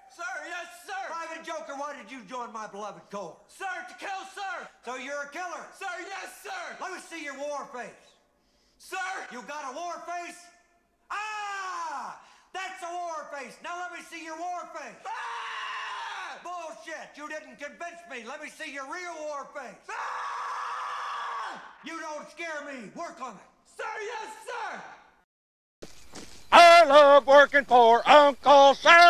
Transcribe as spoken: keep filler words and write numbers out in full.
Sir, yes, sir. Private Joker, why did you join my beloved corps? Sir, to kill, sir. So you're a killer? Sir, yes, sir. Let me see your war face. Sir. You got a war face? Ah! That's a war face. Now let me see your war face. Ah! Bullshit. You didn't convince me. Let me see your real war face. Ah! You don't scare me. Work on it. Sir, yes, sir. I love working for Uncle Sam.